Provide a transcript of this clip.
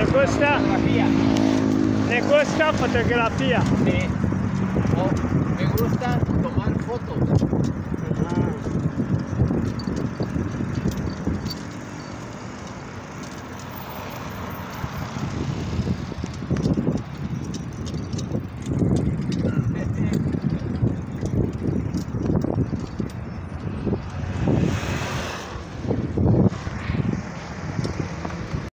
gusta? Fotografía. ¿Le gusta fotografía? Sí. O me gusta tomar fotos.